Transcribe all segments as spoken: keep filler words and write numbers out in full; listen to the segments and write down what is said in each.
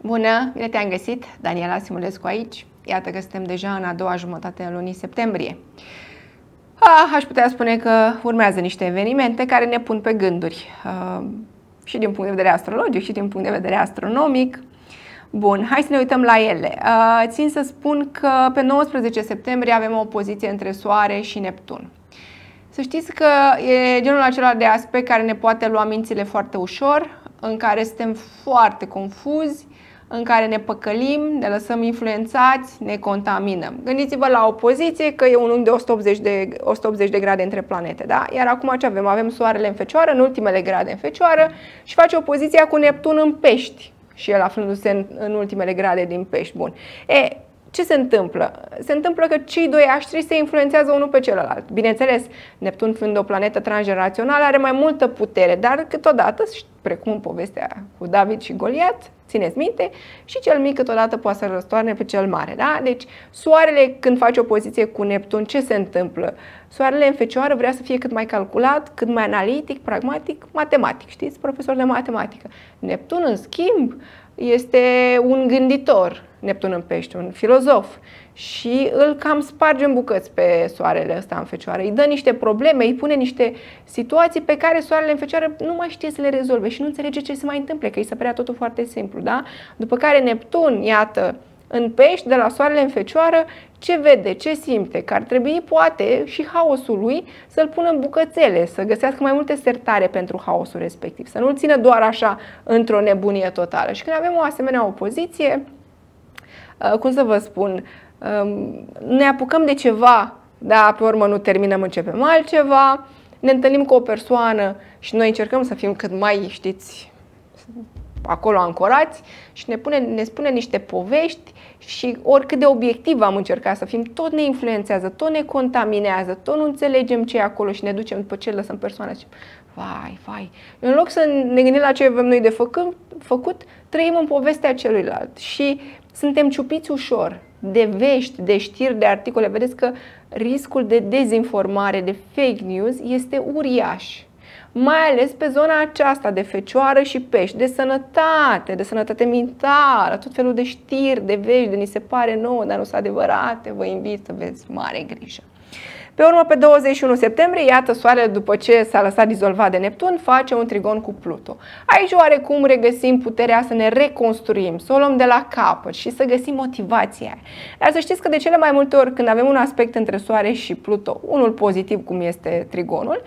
Bună, bine te-am găsit! Daniela Simulescu aici. Iată că suntem deja în a doua jumătate a lunii septembrie. Ah, aș putea spune că urmează niște evenimente care ne pun pe gânduri. Uh, și din punct de vedere astrologic și din punct de vedere astronomic. Bun, hai să ne uităm la ele. Uh, țin să spun că pe nouăsprezece septembrie avem o opoziție între Soare și Neptun. Să știți că e genul acela de aspect care ne poate lua mințile foarte ușor, în care suntem foarte confuzi, în care ne păcălim, ne lăsăm influențați, ne contaminăm. Gândiți-vă la opoziție că e un unghi de o sută optzeci de, o sută optzeci de grade între planete, da? Iar acum ce avem? Avem Soarele în Fecioară, în ultimele grade în Fecioară și face opoziția cu Neptun în Pești și el aflându-se în, în ultimele grade din Pești. Bun. E, ce se întâmplă? Se întâmplă că cei doi aștri se influențează unul pe celălalt. Bineînțeles, Neptun fiind o planetă transgenerațională are mai multă putere, dar câteodată, precum în povestea cu David și Goliat, țineți minte, și cel mic câteodată poate să răstoarne pe cel mare. Da? Deci, Soarele când face opoziție cu Neptun, ce se întâmplă? Soarele în Fecioară vrea să fie cât mai calculat, cât mai analitic, pragmatic, matematic. Știți? Profesor de matematică. Neptun, în schimb, este un gânditor, Neptun în Pești, un filozof, și îl cam sparge în bucăți pe Soarele ăsta în Fecioară. Îi dă niște probleme, îi pune niște situații pe care Soarele în Fecioară nu mai știe să le rezolve și nu înțelege ce se mai întâmplă, că îi se părea totul foarte simplu, da? După care Neptun, iată, în Pești, de la Soarele în Fecioară, ce vede, ce simte, că ar trebui, poate, și haosul lui să-l pună în bucățele, să găsească mai multe sertare pentru haosul respectiv, să nu-l țină doar așa într-o nebunie totală. Și când avem o asemenea opoziție, cum să vă spun, ne apucăm de ceva, dar pe urmă nu terminăm, începem altceva, ne întâlnim cu o persoană și noi încercăm să fim cât mai, știți, acolo ancorați și ne, pune, ne spune niște povești și oricât de obiectiv am încercat să fim, tot ne influențează, tot ne contaminează, tot nu înțelegem ce e acolo și ne ducem după ce lăsăm persoana și vai, vai. În loc să ne gândim la ce avem noi de făcut, făcut, trăim în povestea celuilalt și suntem ciupiți ușor de vești, de știri, de articole. Vedeți că riscul de dezinformare, de fake news este uriaș. Mai ales pe zona aceasta de Fecioară și Pești, de sănătate, de sănătate mentală, tot felul de știri, de vești, de ni se pare nouă, dar nu sunt adevărate. Vă invit să aveți mare grijă. Pe urmă, pe douăzeci și unu septembrie, iată, Soarele, după ce s-a lăsat dizolvat de Neptun, face un trigon cu Pluto. Aici oarecum regăsim puterea să ne reconstruim, să o luăm de la capăt și să găsim motivația. Dar să știți că de cele mai multe ori când avem un aspect între Soare și Pluto, unul pozitiv cum este trigonul,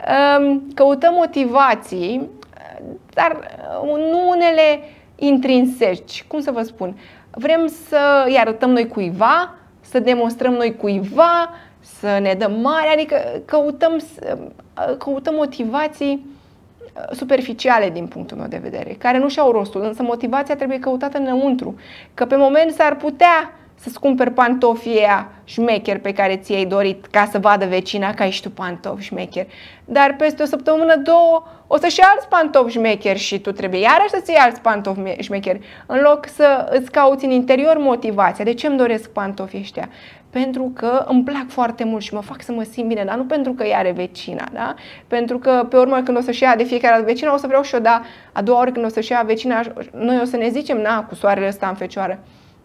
căutăm motivații, dar nu unele intrinseci. Cum să vă spun? Vrem să îi arătăm noi cuiva, să demonstrăm noi cuiva, să ne dăm mare, adică căutăm, căutăm motivații superficiale din punctul meu de vedere, care nu și-au rostul, însă motivația trebuie căutată înăuntru, că pe moment s-ar putea să-ți cumperi pantofii aia șmecheri pe care ți-ai dorit ca să vadă vecina că ai și tu pantofi șmecheri, dar peste o săptămână, două, o să-și ia alți pantofi șmecheri și tu trebuie iarăși să-ți iei alți pantofi șmecheri, în loc să îți cauți în interior motivația. De ce îmi doresc pantofii ăștia? Pentru că îmi plac foarte mult și mă fac să mă simt bine, dar nu pentru că ea are vecina, da? Pentru că pe urmă când o să-și ia de fiecare dată vecina, o să vreau și eu, da, a doua ori când o să-și ia vecina, noi o să ne zicem, na, cu Soarele ăsta în Fecioară,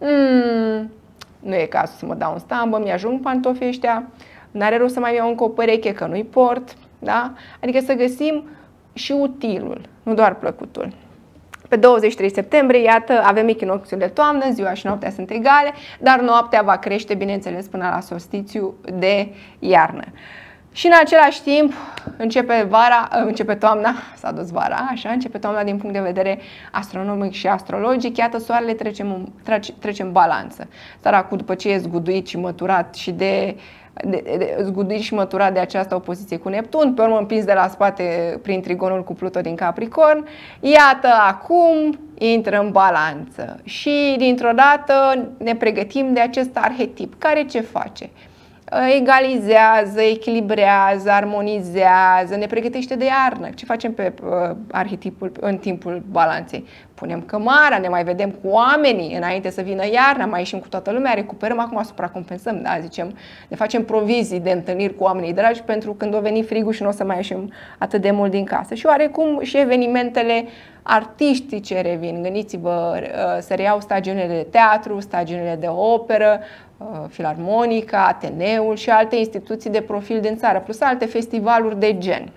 mm, nu e cazul să mă dau în stambă, mi-ajung pantofii ăștia, n-are rost să mai iau încă o pereche că nu-i port, da? Adică să găsim și utilul, nu doar plăcutul. Pe douăzeci și trei septembrie, iată, avem echinocțiul de toamnă, ziua și noaptea sunt egale, dar noaptea va crește, bineînțeles, până la solstițiu de iarnă. Și în același timp începe vara, începe toamna, s-a dus vara, așa, începe toamna din punct de vedere astronomic și astrologic. Iată, Soarele trece, trece, trece în balanță. Săracul, după ce e zguduit și măturat și de, de, de zguduit și măturat de această opoziție cu Neptun, pe urmă împins de la spate prin trigonul cu Pluto din Capricorn, iată, acum intră în balanță și dintr-o dată ne pregătim de acest arhetip. Care ce face? egalizează, echilibrează, armonizează, ne pregătește de iarnă. Ce facem pe uh, arhetipul în timpul balanței? Punem cămara, ne mai vedem cu oamenii înainte să vină iarna, mai ieșim cu toată lumea, recuperăm, acum supracompensăm, da, zicem, ne facem provizii de întâlniri cu oamenii dragi pentru când o veni frigul și nu o să mai ieșim atât de mult din casă. Și oarecum și evenimentele artistice revin. Gândiți-vă, să reiau stagiunile de teatru, stagiunile de operă, Filarmonica, Ateneul și alte instituții de profil din țară, plus alte festivaluri de gen.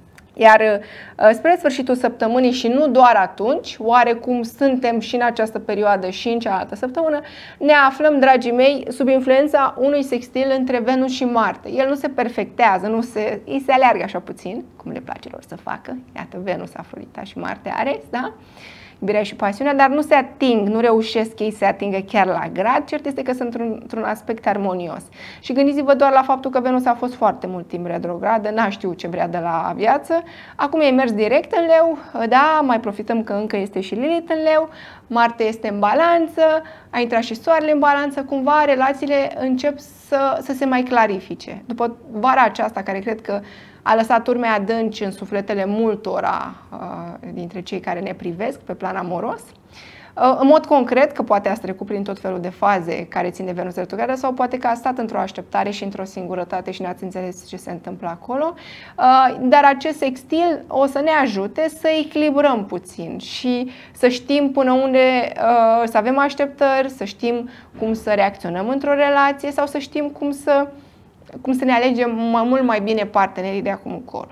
Iar spre sfârșitul săptămânii și nu doar atunci, oarecum suntem și în această perioadă și în cealaltă săptămână, ne aflăm, dragii mei, sub influența unui sextil între Venus și Marte. El nu se perfectează, nu se, îi se aleargă așa puțin, cum le place lor să facă. Iată, Venus, Afrodita și Marte, Ares, da? Iubirea și pasiunea, dar nu se ating, nu reușesc ei să se atingă chiar la grad, cert este că sunt într-un aspect armonios. Și gândiți-vă doar la faptul că Venus a fost foarte mult timp retrogradă, n-a știut ce vrea de la viață, acum e mers direct în Leu, da, mai profităm că încă este și Lilith în Leu, Marte este în balanță, a intrat și Soarele în balanță, cumva relațiile încep să, să se mai clarifice. După vara aceasta, care cred că a lăsat urme adânci în sufletele multora uh, dintre cei care ne privesc pe plan amoros. Uh, în mod concret, că poate ați trecut prin tot felul de faze care țin de Venus retrogradă sau poate că ați stat într-o așteptare și într-o singurătate și n-ați înțeles ce se întâmplă acolo. Uh, dar acest sextil o să ne ajute să echilibrăm puțin și să știm până unde uh, să avem așteptări, să știm cum să reacționăm într-o relație sau să știm cum să cum să ne alegem mai mult mai bine partenerii de acum încolo.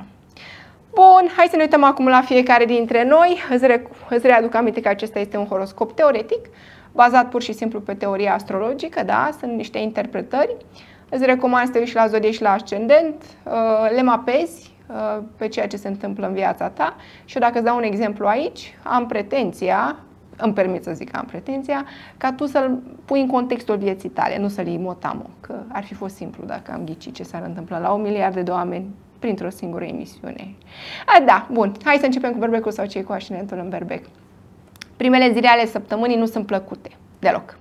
Bun, hai să ne uităm acum la fiecare dintre noi. Îți, re îți readuc aminte că acesta este un horoscop teoretic, bazat pur și simplu pe teoria astrologică, da? Sunt niște interpretări. Îți recomand să te uiți și la zodie și la ascendent, le mapezi pe ceea ce se întâmplă în viața ta și eu, dacă îți dau un exemplu aici, am pretenția, îmi permit să zic că am pretenția, ca tu să-l pui în contextul vieții tale, nu să-l iei motamo, că ar fi fost simplu dacă am ghicit ce s-ar întâmpla la un miliard de oameni printr-o singură emisiune. A, da, bun, hai să începem cu berbecul sau cei cu ascendentul în berbec. Primele zile ale săptămânii nu sunt plăcute, deloc.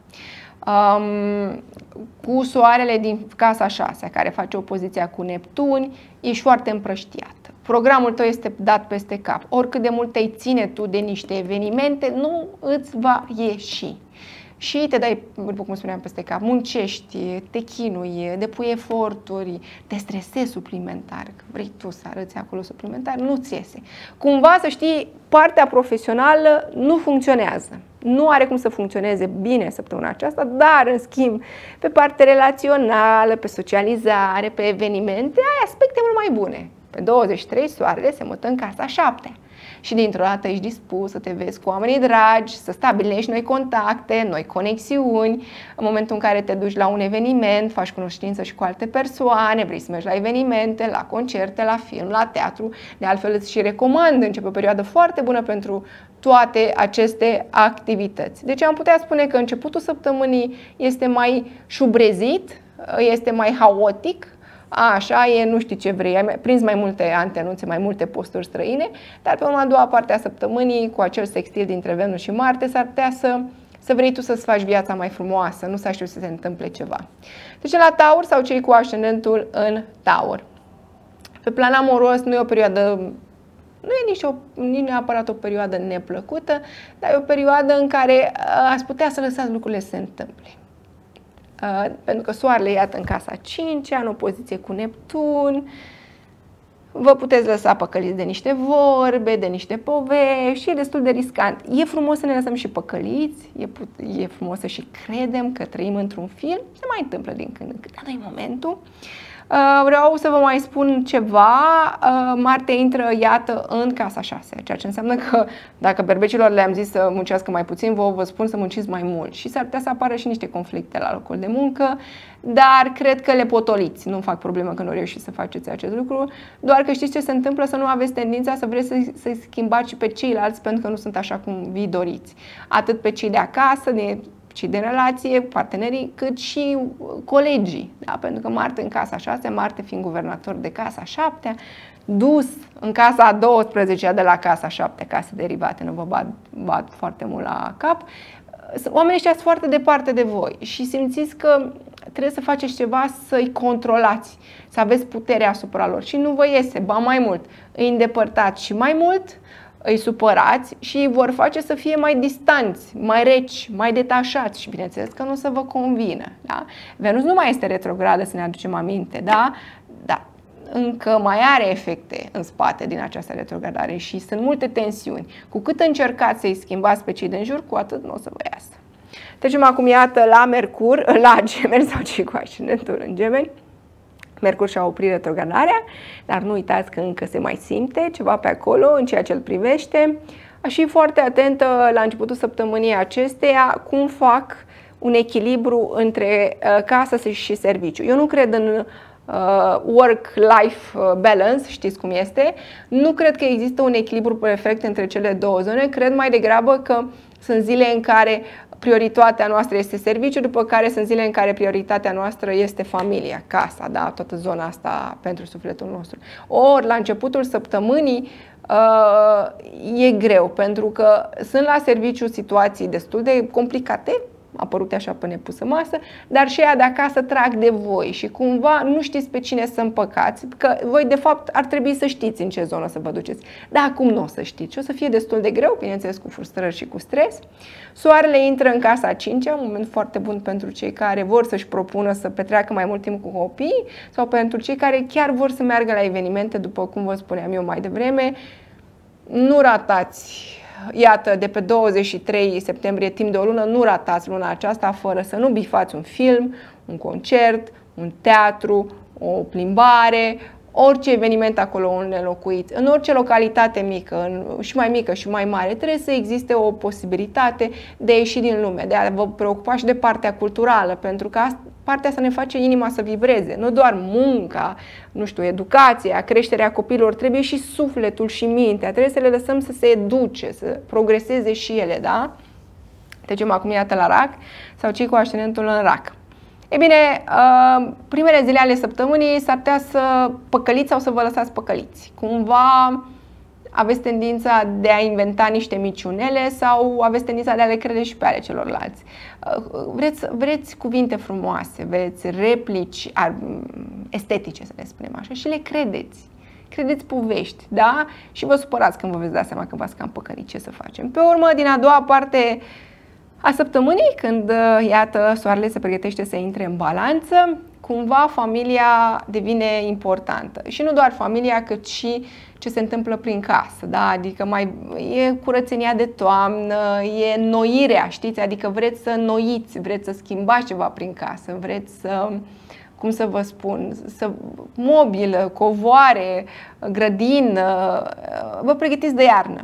Um, cu soarele din casa șasea, care face opoziția cu Neptun, ești foarte împrăștiat. Programul tău este dat peste cap. Oricât de mult te-ai ține tu de niște evenimente, nu îți va ieși. Și te dai, după cum spuneam, peste cap, muncești, te chinui, depui eforturi, te stresezi suplimentar, că vrei tu să arăți acolo suplimentar, nu-ți iese. Cumva, să știi, partea profesională nu funcționează. Nu are cum să funcționeze bine săptămâna aceasta, dar, în schimb, pe partea relațională, pe socializare, pe evenimente, ai aspecte mult mai bune. Pe douăzeci și trei, soarele se mută în casa șaptea. Și dintr-o dată ești dispus să te vezi cu oamenii dragi, să stabilești noi contacte, noi conexiuni. În momentul în care te duci la un eveniment, faci cunoștință și cu alte persoane, vrei să mergi la evenimente, la concerte, la film, la teatru. De altfel îți și recomand, începe o perioadă foarte bună pentru toate aceste activități. Deci am putea spune că începutul săptămânii este mai șubrezit, este mai haotic, așa e, nu știi ce vrei, ai prins mai multe antenunțe, mai multe posturi străine, dar pe urma a doua parte a săptămânii, cu acel sextil dintre Venus și Marte, s-ar putea să, să vrei tu să-ți faci viața mai frumoasă, nu să aștepți să se întâmple ceva. Deci la Taur sau cei cu ascendentul în Taur. Pe plan amoros nu e o perioadă, nu e nici, o, nici neapărat o perioadă neplăcută, dar e o perioadă în care ați putea să lăsați lucrurile să se întâmple. Uh, pentru că soarele, iată, în casa cincea, în opoziție cu Neptun, vă puteți lăsa păcăliți de niște vorbe, de niște povești și e destul de riscant. E frumos să ne lăsăm și păcăliți, e, e frumos să și credem că trăim într-un film, se mai întâmplă din când în când, dar nu-i momentul. Uh, vreau să vă mai spun ceva, uh, Marte intră, iată, în casa șasea, ceea ce înseamnă că dacă berbecilor le-am zis să muncească mai puțin, vă, vă spun să munciți mai mult și s-ar putea să apară și niște conflicte la locul de muncă, dar cred că le potoliți, nu fac problemă că nu reușiți să faceți acest lucru, doar că știți ce se întâmplă, să nu aveți tendința să vreți să-i să schimbați și pe ceilalți pentru că nu sunt așa cum vi doriți, atât pe cei de acasă, de și de relație, partenerii, cât și colegii, da? Pentru că Marte în casa șasea, Marte fiind guvernator de casa șaptea, dus în casa a douăsprezecea de la casa șaptea, case derivate, nu vă bat, bat foarte mult la cap, oamenii ăștia sunt foarte departe de voi și simțiți că trebuie să faceți ceva să-i controlați, să aveți puterea asupra lor și nu vă iese, ba mai mult, îi îndepărtați și mai mult, îi supărați și îi vor face să fie mai distanți, mai reci, mai detașați și bineînțeles că nu o să vă convină. Da? Venus nu mai este retrogradă, să ne aducem aminte, da? Da. Încă mai are efecte în spate din această retrogradare și sunt multe tensiuni. Cu cât încercați să-i schimbați pe cei din jur, cu atât nu o să vă iasă. Trecem acum, iată, la Mercur, la Gemeni sau cei cu ascendentul în Gemeni. Mercur și-a oprit retrogradarea, dar nu uitați că încă se mai simte ceva pe acolo în ceea ce îl privește. Aș fi foarte atentă la începutul săptămânii acesteia cum fac un echilibru între uh, casă și serviciu. Eu nu cred în uh, work-life balance, știți cum este. Nu cred că există un echilibru perfect între cele două zone. Cred mai degrabă că sunt zile în care prioritatea noastră este serviciu, după care sunt zile în care prioritatea noastră este familia, casa, da? Toată zona asta pentru sufletul nostru. Ori la începutul săptămânii uh, e greu, pentru că sunt la serviciu situații destul de complicate, apărute așa pe nepusă masă, dar și aia de acasă trag de voi și cumva nu știți pe cine să împăcați, că voi de fapt ar trebui să știți în ce zonă să vă duceți. Dar acum nu o să știți și o să fie destul de greu, bineînțeles cu frustrări și cu stres. Soarele intră în casa a cincea, un moment foarte bun pentru cei care vor să-și propună să petreacă mai mult timp cu copiii sau pentru cei care chiar vor să meargă la evenimente, după cum vă spuneam eu mai devreme. Nu ratați. Iată, de pe douăzeci și trei septembrie, timp de o lună, nu ratați luna aceasta fără să nu bifați un film, un concert, un teatru, o plimbare, orice eveniment acolo unde locuiți, în orice localitate mică, în, și mai mică și mai mare, trebuie să existe o posibilitate de a ieși din lume, de a vă preocupa și de partea culturală, pentru că asta, partea asta ne face inima să vibreze, nu doar munca, nu știu, educația, creșterea copiilor, trebuie și sufletul și mintea, trebuie să le lăsăm să se educe, să progreseze și ele, da? Trecem acum, iată, la Rac sau cei cu ascendentul în Rac. E bine, primele zile ale săptămânii s-ar putea să păcăliți sau să vă lăsați păcăliți. Cumva aveți tendința de a inventa niște minciunele sau aveți tendința de a le crede și pe ale celorlalți. Vreți, vreți cuvinte frumoase, vreți replici estetice, să le spunem așa, și le credeți. Credeți povești, da? Și vă supărați când vă veți da seama că v-ați cam păcălit. Ce să facem? Pe urmă, din a doua parte a săptămânii, când, iată, soarele se pregătește să intre în balanță, cumva familia devine importantă. Și nu doar familia, cât și ce se întâmplă prin casă, da? Adică mai e curățenia de toamnă, e noirea, știți? Adică vreți să noiți, vreți să schimbați ceva prin casă, vreți să, cum să vă spun, să mobilă, covoare, grădină, vă pregătiți de iarnă.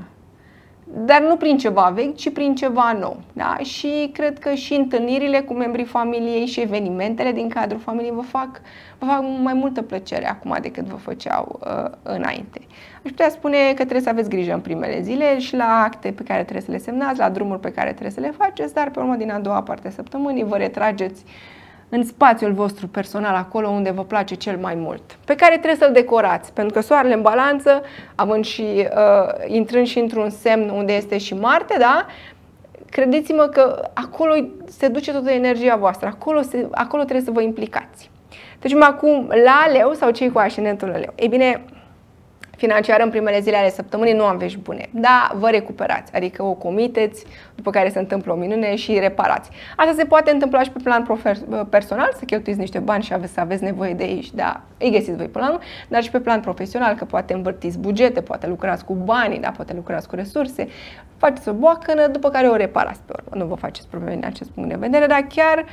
Dar nu prin ceva vechi, ci prin ceva nou. Da? Și cred că și întâlnirile cu membrii familiei și evenimentele din cadrul familiei vă fac, vă fac mai multă plăcere acum decât vă făceau uh, înainte. Aș putea spune că trebuie să aveți grijă în primele zile și la acte pe care trebuie să le semnați, la drumuri pe care trebuie să le faceți, dar pe urmă din a doua parte a săptămânii vă retrageți în spațiul vostru personal, acolo unde vă place cel mai mult, pe care trebuie să-l decorați, pentru că soarele în balanță, având și, uh, intrând și într-un semn unde este și Marte, da? Credeți-mă că acolo se duce toată energia voastră, acolo, se, acolo trebuie să vă implicați. Deci acum la Leu sau cei cu ascendentul în Leu. Ei bine, financiar în primele zile ale săptămânii nu am vești bune, dar vă recuperați, adică o comiteți, după care se întâmplă o minune și reparați. Asta se poate întâmpla și pe plan personal, să cheltuiți niște bani și aveți, să aveți nevoie de ei, da, îi găsiți voi până la urmă, dar și pe plan profesional, că poate învârtiți bugete, poate lucrați cu banii, da, poate lucrați cu resurse, faceți o boacănă, după care o reparați pe urmă. Nu vă faceți probleme din acest punct de vedere, dar chiar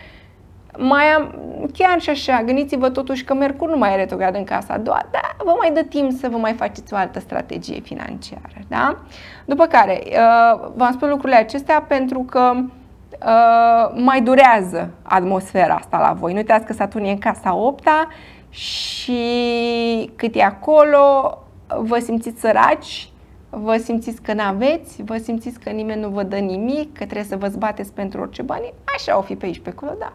mai am, chiar și așa, gândiți-vă totuși că Mercur nu mai e retrograd în casa a doua, dar vă mai dă timp să vă mai faceți o altă strategie financiară, da? După care, v-am spus lucrurile acestea pentru că mai durează atmosfera asta la voi. Nu uitați că Saturn e în casa a opta și cât e acolo, vă simțiți săraci, vă simțiți că n-aveți, vă simțiți că nimeni nu vă dă nimic, că trebuie să vă zbateți pentru orice bani, așa o fi pe aici, pe acolo, da.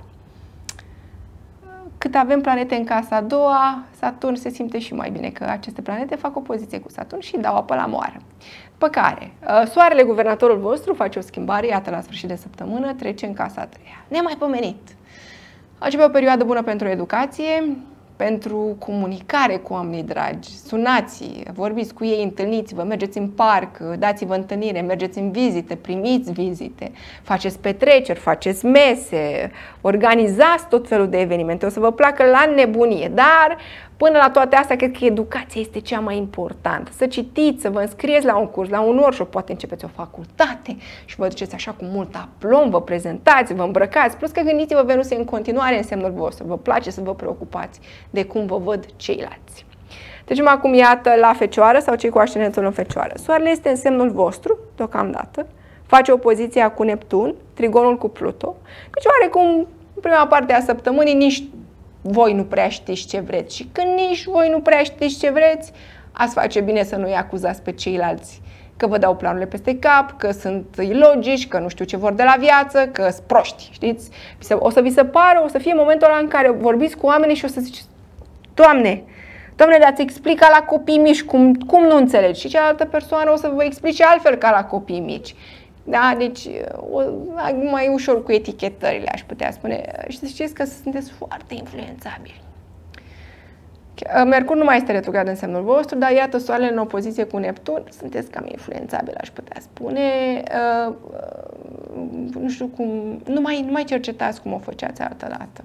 Cât avem planete în casa a doua, Saturn se simte și mai bine, că aceste planete fac opoziție cu Saturn și dau apă la moară. După care, Soarele, guvernatorul vostru, face o schimbare, iată, la sfârșit de săptămână, trece în casa a treia. Nemaipomenit! Începe o perioadă bună pentru educație, pentru comunicare cu oamenii dragi. Sunați, vorbiți cu ei, întâlniți-vă, mergeți în parc, dați-vă întâlnire, mergeți în vizite, primiți vizite, faceți petreceri, faceți mese, organizați tot felul de evenimente. O să vă placă la nebunie, dar până la toate astea, cred că educația este cea mai importantă. Să citiți, să vă înscrieți la un curs, la un workshop, poate începeți o facultate și vă duceți așa cu mult aplom, vă prezentați, vă îmbrăcați. Plus că gândiți-vă, Venus e în continuare în semnul vostru. Vă place să vă preocupați de cum vă văd ceilalți. Trecem acum, iată, la Fecioară sau cei cu ascendentul în Fecioară. Soarele este în semnul vostru, deocamdată. Face opoziția cu Neptun, trigonul cu Pluto. Deci, oarecum, în prima parte a săptămânii, nici voi nu prea știți ce vreți și când nici voi nu prea știți ce vreți, ați face bine să nu-i acuzați pe ceilalți că vă dau planurile peste cap, că sunt ilogici, că nu știu ce vor de la viață, că sunt proști, știți? O să vi se pară, o să fie momentul ăla în care vorbiți cu oamenii și o să ziceți: Doamne, Doamne, dar-ți explic ca la copii mici, cum, cum nu înțelegi? Și cealaltă persoană o să vă explice altfel ca la copii mici. Da, deci o, mai ușor cu etichetările, aș putea spune. Și să știți că sunteți foarte influențabili. Mercur nu mai este retrograd în semnul vostru, dar iată Soarele în opoziție cu Neptun, sunteți cam influențabili, aș putea spune. Uh, uh, nu știu cum, nu mai, nu mai cercetați cum o făceați altă dată.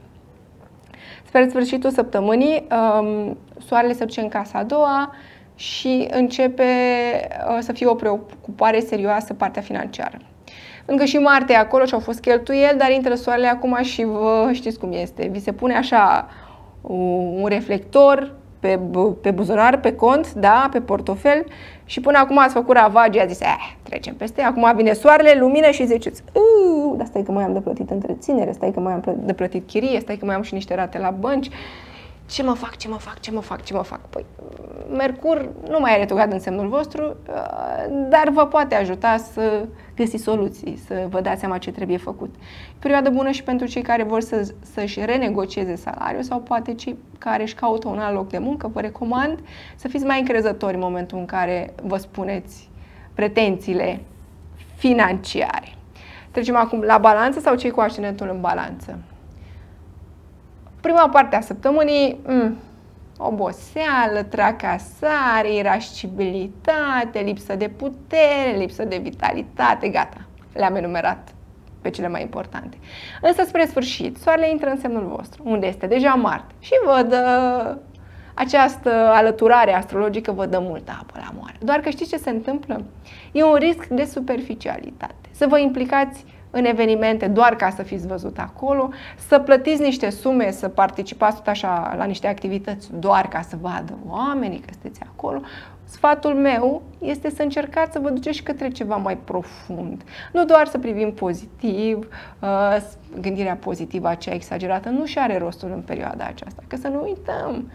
Spre sfârșitul săptămânii, um, Soarele se duce în casa a doua și începe uh, să fie o preocupare serioasă partea financiară. Încă și Marte e acolo și au fost cheltuieli, dar intră Soarele acum și vă știți cum este. Vi se pune așa un reflector pe, pe buzunar, pe cont, da, pe portofel și până acum ați făcut ravagii, a zis, eh, trecem peste, acum vine Soarele, lumină și ziceți, dar stai că mai am de plătit întreținere, stai că mai am de plătit chirie, stai că mai am și niște rate la bănci. Ce mă fac, ce mă fac, ce mă fac, ce mă fac? Păi, Mercur nu mai are retrograd în semnul vostru, dar vă poate ajuta să găsiți soluții, să vă dați seama ce trebuie făcut. Perioadă bună și pentru cei care vor să, să-și renegocieze salariul sau poate cei care își caută un alt loc de muncă. Vă recomand să fiți mai încrezători în momentul în care vă spuneți pretențiile financiare. Trecem acum la Balanță sau cei cu ascendentul în Balanță. Prima parte a săptămânii, mm, oboseală, tracasare, irascibilitate, lipsă de putere, lipsă de vitalitate, gata, le-am enumerat pe cele mai importante. Însă spre sfârșit, Soarele intră în semnul vostru, unde este deja Marte și vă dă această alăturare astrologică, vă dă multă apă la moară. Doar că știți ce se întâmplă? E un risc de superficialitate. Să vă implicați în evenimente doar ca să fiți văzut acolo, să plătiți niște sume, să participați tot așa la niște activități doar ca să vadă oamenii că sunteți acolo. Sfatul meu este să încercați să vă duceți către ceva mai profund. Nu doar să privim pozitiv, gândirea pozitivă, aceea exagerată, nu și are rostul în perioada aceasta. Că să nu uităm,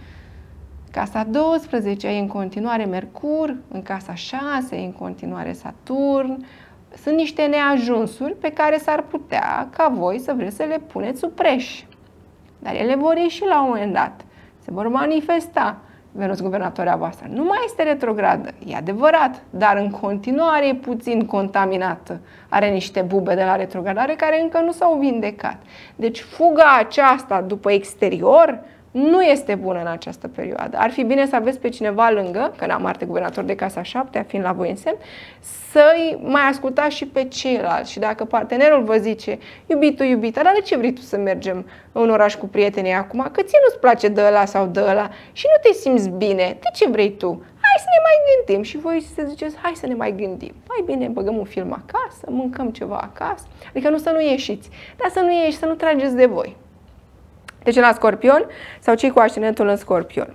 casa a douăsprezece e în continuare Mercur, în casa a șase e în continuare Saturn. Sunt niște neajunsuri pe care s-ar putea ca voi să vreți să le puneți sub preș. Dar ele vor ieși la un moment dat. Se vor manifesta. Venus, guvernatoarea voastră, nu mai este retrogradă, e adevărat, dar în continuare e puțin contaminată. Are niște bube de la retrogradare care încă nu s-au vindecat. Deci fuga aceasta după exterior nu este bună în această perioadă. Ar fi bine să aveți pe cineva lângă, că n-am Marte guvernator de casa șaptea, fiind la voi în semn, să-i mai ascultați și pe ceilalți. Și dacă partenerul vă zice, iubitul, iubita, dar de ce vrei tu să mergem în oraș cu prietenii acum? Că ție nu-ți place de ăla sau de ăla și nu te simți bine. De ce vrei tu? Hai să ne mai gândim. Și voi să ziceți, hai să ne mai gândim. Mai bine băgăm un film acasă, mâncăm ceva acasă. Adică nu să nu ieșiți, dar să nu ieși, să nu trageți de voi. Deci la Scorpion sau cei cu ascendentul în Scorpion.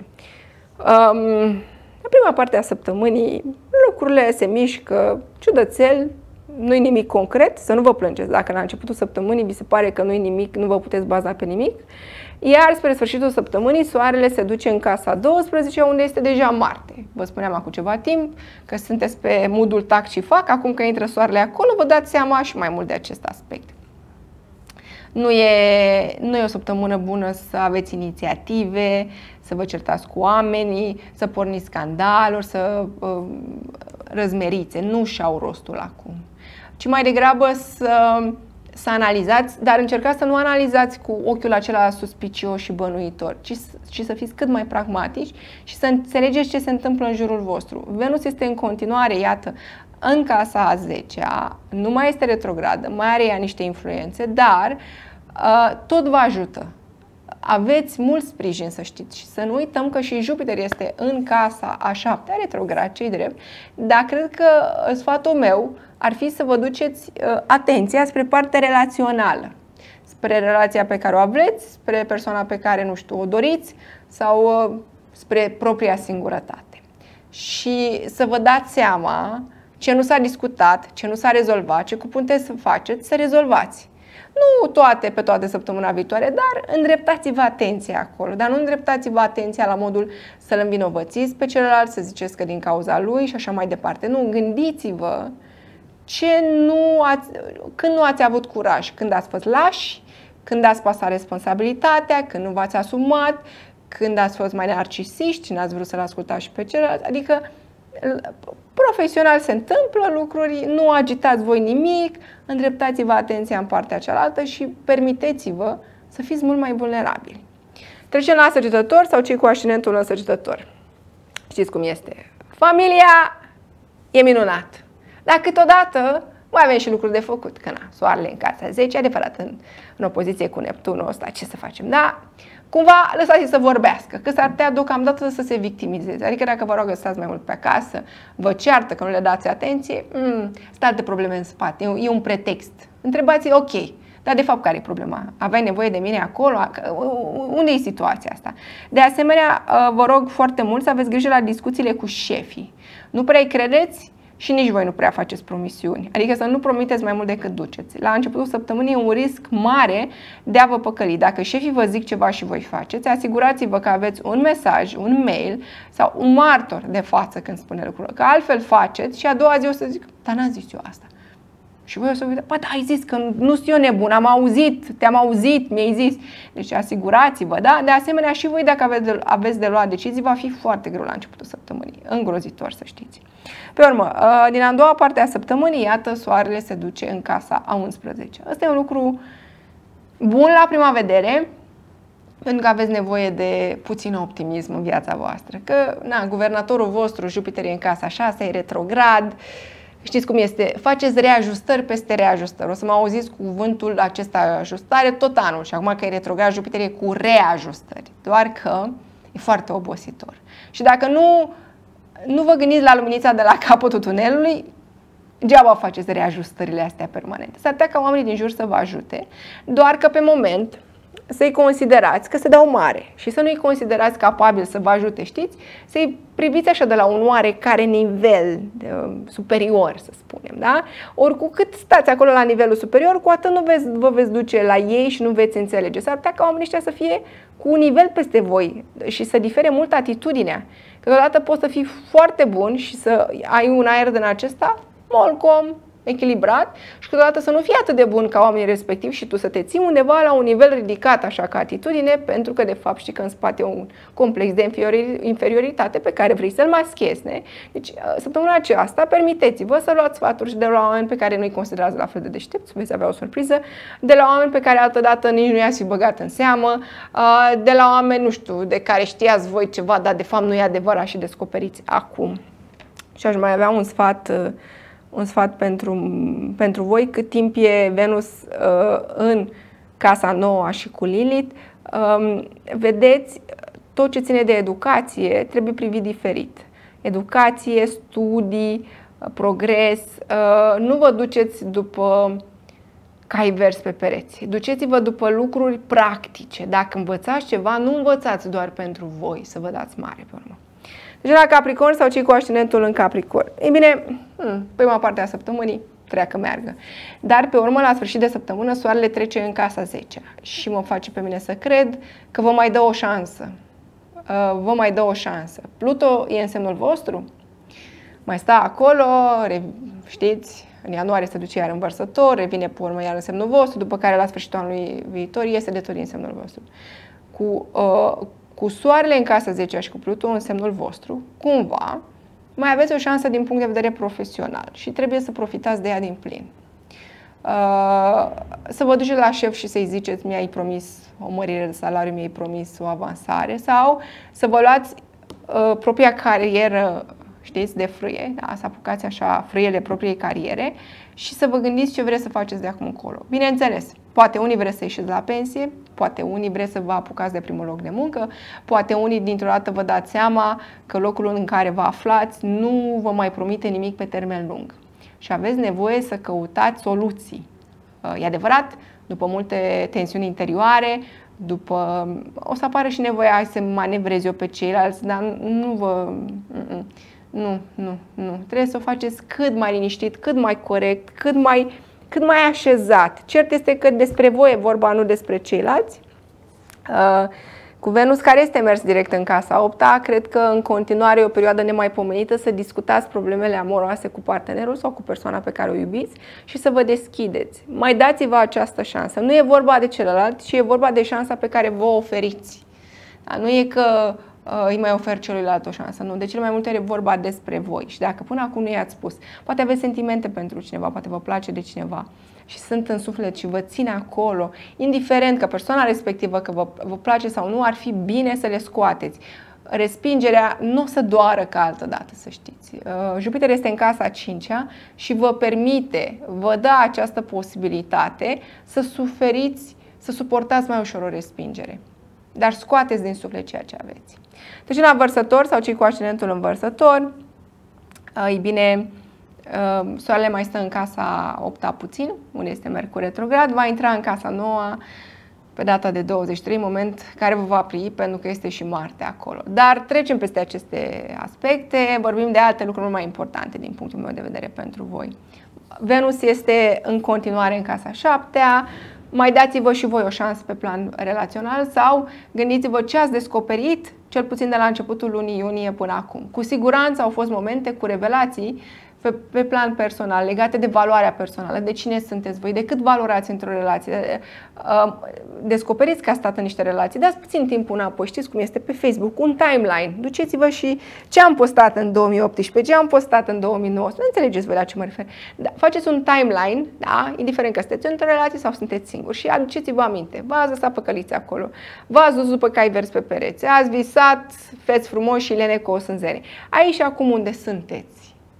Um, în prima parte a săptămânii lucrurile se mișcă ciudățel, nu-i nimic concret, să nu vă plângeți. Dacă la începutul săptămânii vi se pare că nu-i nimic, nu vă puteți baza pe nimic. Iar spre sfârșitul săptămânii Soarele se duce în casa a douăsprezece, unde este deja Marte. Vă spuneam acum ceva timp că sunteți pe modul tac și fac, acum că intră Soarele acolo, vă dați seama și mai mult de acest aspect. Nu e, nu e o săptămână bună să aveți inițiative, să vă certați cu oamenii, să porniți scandaluri, să uh, răzmeriți. Nu și-au rostul acum. Ci mai degrabă să, să analizați, dar încercați să nu analizați cu ochiul acela suspicios și bănuitor, ci, ci să fiți cât mai pragmatici și să înțelegeți ce se întâmplă în jurul vostru. Venus este în continuare, iată, în casa a zecea, nu mai este retrogradă, mai are ea niște influențe, dar uh, tot vă ajută. Aveți mult sprijin, să știți, și să nu uităm că și Jupiter este în casa a șaptea, retrograd, ce-i drept, dar cred că sfatul meu ar fi să vă duceți uh, atenția spre partea relațională, spre relația pe care o aveți, spre persoana pe care, nu știu, o doriți sau uh, spre propria singurătate. Și să vă dați seama ce nu s-a discutat, ce nu s-a rezolvat, ce puteți să faceți, să rezolvați. Nu toate pe toate săptămâna viitoare, dar îndreptați-vă atenția acolo. Dar nu îndreptați-vă atenția la modul să-l învinovățiți pe celălalt, să ziceți că din cauza lui și așa mai departe. Nu, gândiți-vă ce nu ați, când nu ați avut curaj, când ați fost lași, când ați pasat responsabilitatea, când nu v-ați asumat, când ați fost mai narcisiști, n-ați vrut să-l ascultați și pe celălalt. Adică profesional se întâmplă lucruri, nu agitați voi nimic, îndreptați-vă atenția în partea cealaltă și permiteți-vă să fiți mult mai vulnerabili. Trecem la Săgetător sau cei cu ascendentul în Săgetător. Știți cum este? Familia e minunat, dar câteodată mai avem și lucruri de făcut, că na, soarele în casa zece, adevărat în, în opoziție cu Neptunul ăsta, ce să facem? Da? Cumva lăsați să vorbească, că s-ar putea deocamdată să se victimizeze. Adică dacă vă rog să stați mai mult pe acasă, vă ceartă că nu le dați atenție, mm, sunt alte probleme în spate, e un pretext. Întrebați, ok, dar de fapt care e problema? Aveai nevoie de mine acolo? Unde e situația asta? De asemenea, vă rog foarte mult să aveți grijă la discuțiile cu șefii. Nu prea-i credeți și nici voi nu prea faceți promisiuni. Adică să nu promiteți mai mult decât duceți. La începutul săptămânii e un risc mare de a vă păcăli. Dacă șefii vă zic ceva și voi faceți, asigurați-vă că aveți un mesaj, un mail sau un martor de față când spune lucrurile. Că altfel faceți și a doua zi o să zic, dar n-am zis eu asta. Și voi o să uitați, bă, da, ai zis că nu sunt eu nebun, am auzit, te-am auzit, mi-ai zis. Deci asigurați-vă, da? De asemenea, și voi dacă aveți de, aveți de luat decizii, va fi foarte greu la începutul săptămânii. Îngrozitor, să știți. Pe urmă, din a doua parte a săptămânii, iată, soarele se duce în casa a unsprezecea. Asta e un lucru bun la prima vedere, pentru că aveți nevoie de puțin optimism în viața voastră. Că, na, guvernatorul vostru, Jupiter, e în casa a șasea, e retrograd. Știți cum este? Faceți reajustări peste reajustări. O să mă auziți cuvântul acesta ajustare tot anul. Și acum că e retrograd, Jupiter e cu reajustări. Doar că e foarte obositor. Și dacă nu, nu vă gândiți la luminița de la capătul tunelului, degeaba faceți reajustările astea permanente. S-ar putea ca oamenii din jur să vă ajute, doar că pe moment să-i considerați că se dau mare și să nu-i considerați capabili să vă ajute, știți? Să-i priviți așa de la un oarecare nivel uh, superior, să spunem, da? Ori cu cât stați acolo la nivelul superior, cu atât nu veți, vă veți duce la ei și nu veți înțelege. S-ar putea ca oamenii ăștia să fie cu un nivel peste voi și să difere mult atitudinea. Câteodată poți să fii foarte bun și să ai un aer din acesta molcom, echilibrat și câteodată să nu fii atât de bun ca oamenii respectivi și tu să te ții undeva la un nivel ridicat așa ca atitudine, pentru că de fapt știi că în spate e un complex de inferioritate pe care vrei să-l maschezi. Ne? Deci săptămâna aceasta permiteți-vă să luați sfaturi de la oameni pe care nu-i considerați la fel de deștepți, veți avea o surpriză, de la oameni pe care altădată nici nu i-ați fi băgat în seamă, de la oameni, nu știu, de care știați voi ceva, dar de fapt nu e adevărat și descoperiți acum. Și aș mai avea un sfat un sfat pentru, pentru voi, cât timp e Venus uh, în casa nouă și cu Lilith, um, vedeți, tot ce ține de educație trebuie privit diferit. Educație, studii, progres, uh, nu vă duceți după cai verzi pe pereți. Duceți-vă după lucruri practice. Dacă învățați ceva, nu învățați doar pentru voi, să vă dați mare pe urmă. Deci la Capricorn sau cei cu ascendentul în Capricorn. Ei bine, prima parte a săptămânii treacă meargă. Dar pe urmă, la sfârșit de săptămână, soarele trece în casa zecea și mă face pe mine să cred că vă mai dă o șansă. Vă mai dă o șansă. Pluto e în semnul vostru, mai sta acolo, știți, în ianuarie se duce iar în Vărsător, revine pe urmă iar în semnul vostru, după care la sfârșitul anului viitor iese de Torii în semnul vostru. Cu, uh, cu soarele în casa zecea și cu Pluton în semnul vostru, cumva, mai aveți o șansă din punct de vedere profesional și trebuie să profitați de ea din plin. Uh, să vă duceți la șef și să-i ziceți mi-ai promis o mărire de salariu, mi-ai promis o avansare, sau să vă luați uh, propria carieră, știți, de frâie, da? Să apucați așa frâiele propriei cariere și să vă gândiți ce vreți să faceți de acum încolo. Bineînțeles, poate unii vreți să ieșiți la pensie, poate unii vreți să vă apucați de primul loc de muncă, poate unii dintr-o dată vă dați seama că locul în care vă aflați nu vă mai promite nimic pe termen lung și aveți nevoie să căutați soluții. E adevărat, după multe tensiuni interioare, după o să apară și nevoia să manevrezi eu pe ceilalți, dar nu vă... Nu, nu, nu. Trebuie să o faceți cât mai liniștit, cât mai corect, cât mai, cât mai așezat. Cert este că despre voi e vorba, nu despre ceilalți. Uh, cu Venus, care este mers direct în casa opta, cred că în continuare e o perioadă nemaipomenită să discutați problemele amoroase cu partenerul sau cu persoana pe care o iubiți și să vă deschideți. Mai dați-vă această șansă. Nu e vorba de celălalt, ci e vorba de șansa pe care vă o oferiți. Da? Nu e că îi mai ofer celuilalt o șansă. Nu, de cele mai multe ori e vorba despre voi. Și dacă până acum nu i-ați spus, poate aveți sentimente pentru cineva, poate vă place de cineva și sunt în suflet și vă ține acolo, indiferent că persoana respectivă, că vă, vă place sau nu, ar fi bine să le scoateți. Respingerea nu o să doară ca altă dată, să știți. Jupiter este în casa a cincea și vă permite, vă dă această posibilitate să suferiți, să suportați mai ușor o respingere. Dar scoateți din suflet ceea ce aveți. Deci la Vărsător sau cei cu ascendentul în Vărsător, ei bine, Soarele mai stă în casa opta puțin, unde este Mercur retrograd, va intra în casa noua pe data de douăzeci și trei, moment care vă va primi pentru că este și Marte acolo. Dar trecem peste aceste aspecte, vorbim de alte lucruri mai importante din punctul meu de vedere pentru voi. Venus este în continuare în casa șaptea, mai dați-vă și voi o șansă pe plan relațional sau gândiți-vă ce ați descoperit, cel puțin de la începutul lunii iunie până acum. Cu siguranță au fost momente cu revelații pe, pe plan personal, legate de valoarea personală, de cine sunteți voi, de cât valorați într-o relație. Descoperiți că ați stat în niște relații, dați puțin timp înapoi, știți cum este pe Facebook, un timeline. Duceți-vă și ce am postat în două mii optsprezece, ce am postat în două mii nouăsprezece, nu înțelegeți voi la ce mă refer. Da, faceți un timeline, da, indiferent că sunteți într-o relație sau sunteți singuri și aduceți-vă aminte. V-ați lăsat păcăliți acolo, v-ați dus după cai verzi pe pereți, ați visat feți frumoși și lene cu o sânzere. Aici și acum unde sunteți?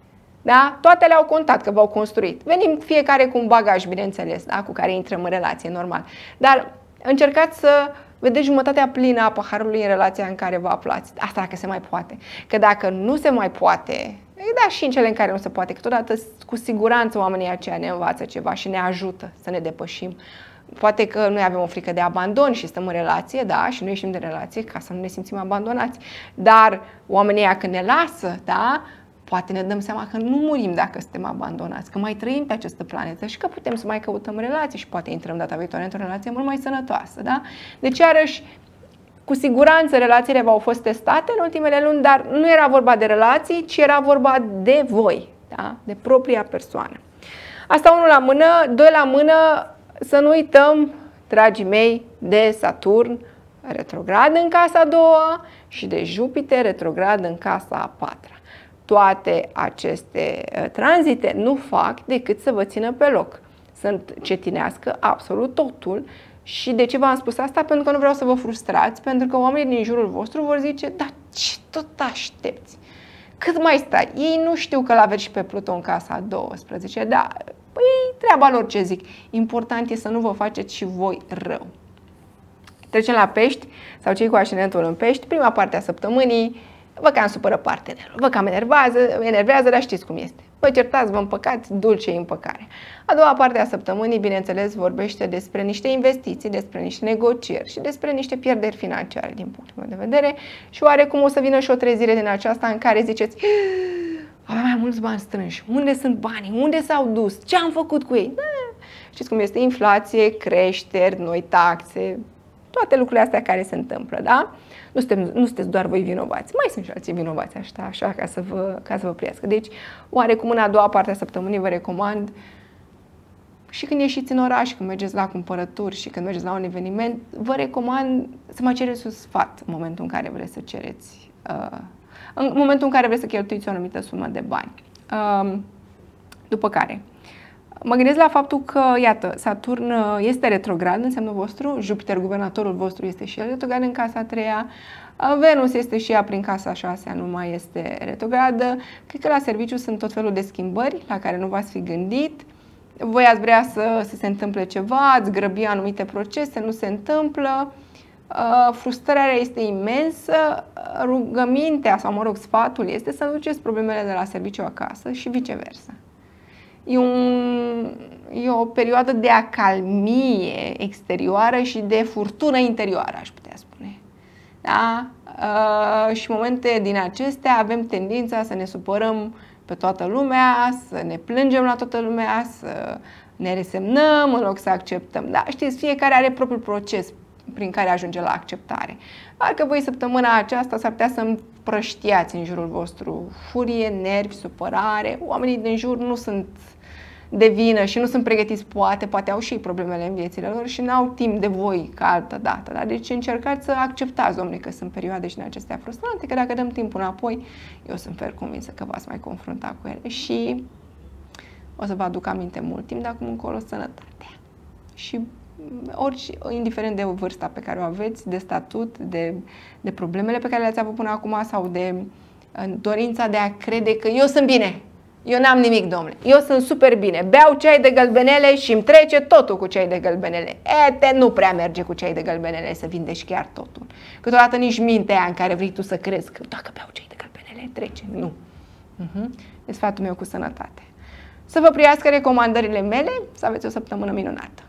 Da? Toate le-au contat că v-au construit. Venim fiecare cu un bagaj, bineînțeles, da? Cu care intrăm în relație, normal. Dar încercați să vedeți jumătatea plină a paharului în relația în care vă aflați. Asta dacă se mai poate. Că dacă nu se mai poate, da, și în cele în care nu se poate, că totodată cu siguranță oamenii aceia ne învață ceva și ne ajută să ne depășim. Poate că noi avem o frică de abandon și stăm în relație, da, și nu ieșim de relație ca să nu ne simțim abandonați. Dar oamenii ăia când ne lasă, da, poate ne dăm seama că nu murim dacă suntem abandonați, că mai trăim pe această planetă și că putem să mai căutăm relații și poate intrăm data viitoare într-o relație mult mai sănătoasă. Da? Deci, iarăși, cu siguranță relațiile v-au fost testate în ultimele luni, dar nu era vorba de relații, ci era vorba de voi, da? De propria persoană. Asta unul la mână, doi la mână, să nu uităm, dragii mei, de Saturn retrograd în casa a doua și de Jupiter retrograd în casa a patra. Toate aceste tranzite nu fac decât să vă țină pe loc, să încetinească absolut totul. Și de ce v-am spus asta? Pentru că nu vreau să vă frustrați, pentru că oamenii din jurul vostru vor zice, da, ce tot aștepți? Cât mai stai? Ei nu știu că l-aveți și pe Pluton în casa a douăsprezece, da, păi treaba lor ce zic. Important e să nu vă faceți și voi rău. Trecem la Pești, sau cei cu ascendentul în Pești, prima parte a săptămânii, vă cam supără partenerul, vă cam enervează, enervează, dar știți cum este. Vă certați, vă împăcați, dulce împăcare. A doua parte a săptămânii, bineînțeles, vorbește despre niște investiții, despre niște negocieri și despre niște pierderi financiare din punctul meu de vedere și oarecum o să vină și o trezire din aceasta în care ziceți aveam mai mulți bani strânși, unde sunt banii, unde s-au dus, ce am făcut cu ei? Da. Știți cum este, inflație, creșteri, noi taxe, toate lucrurile astea care se întâmplă, da? Nu, suntem, nu sunteți doar voi vinovați, mai sunt și alții vinovați, așa, așa ca, să vă, ca să vă priască. Deci, oarecum în a doua parte a săptămânii vă recomand și când ieșiți în oraș, când mergeți la cumpărături și când mergeți la un eveniment, vă recomand să mai cereți un sfat în momentul în care vreți să cereți, uh, în momentul în care vreți să cheltuiți o anumită sumă de bani. Uh, după care, Mă gândesc la faptul că, iată, Saturn este retrograd în semnul vostru, Jupiter, guvernatorul vostru, este și el retrograd în casa a treia, Venus este și ea prin casa a șasea, nu mai este retrogradă. Cred că la serviciu sunt tot felul de schimbări la care nu v-ați fi gândit. Voi ați vrea să, să se întâmple ceva, ați grăbi anumite procese, nu se întâmplă. Uh, frustrarea este imensă, rugămintea sau, mă rog, sfatul este să duceți problemele de la serviciu acasă și viceversa. E, un, e o perioadă de acalmie exterioară și de furtună interioară, aș putea spune. Da? Uh, și momente din acestea avem tendința să ne supărăm pe toată lumea, să ne plângem la toată lumea, să ne resemnăm în loc să acceptăm. Da, știți, fiecare are propriul proces prin care ajunge la acceptare. Doar că voi săptămâna aceasta s-ar putea să împrăștiați în jurul vostru furie, nervi, supărare. Oamenii din jur nu sunt de vină și nu sunt pregătiți, poate, poate au și problemele în viețile lor și n-au timp de voi ca altă dată. Da? Deci încercați să acceptați, domnule, că sunt perioade și în acestea frustrante, că dacă dăm timpul înapoi, eu sunt fer convinsă că v-ați mai confrunta cu ele și o să vă aduc aminte mult timp de acum încolo sănătatea. Și orice, indiferent de vârsta pe care o aveți, de statut, de, de problemele pe care le-ați avut până acum sau de dorința de a crede că eu sunt bine. Eu n-am nimic, domnule. Eu sunt super bine. Beau ceai de gălbenele și îmi trece totul cu ceai de gălbenele. E, te nu prea merge cu ceai de gălbenele să vindești chiar totul. Câteodată nici mintea aia în care vrei tu să crezi că dacă beau ceai de gălbenele trece. Nu. Uh-huh. E sfatul meu cu sănătate. Să vă priască recomandările mele, să aveți o săptămână minunată.